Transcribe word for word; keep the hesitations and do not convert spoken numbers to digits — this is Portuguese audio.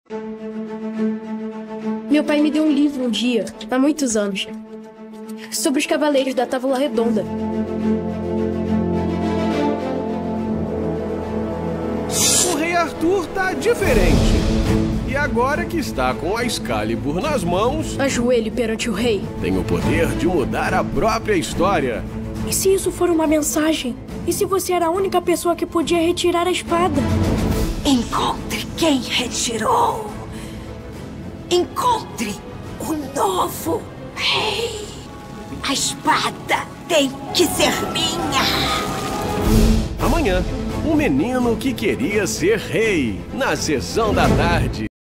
Meu pai me deu um livro um dia, há muitos anos, sobre os cavaleiros da Távola Redonda. O rei Arthur tá diferente. E agora que está com a Excalibur nas mãos, Ajoelhe perante o rei. tem o poder de mudar a própria história. E se isso for uma mensagem? E se você era a única pessoa que podia retirar a espada? Encontre quem retirou. Encontre o novo rei. A espada tem que ser minha. Amanhã, um menino que queria ser rei, na sessão da tarde.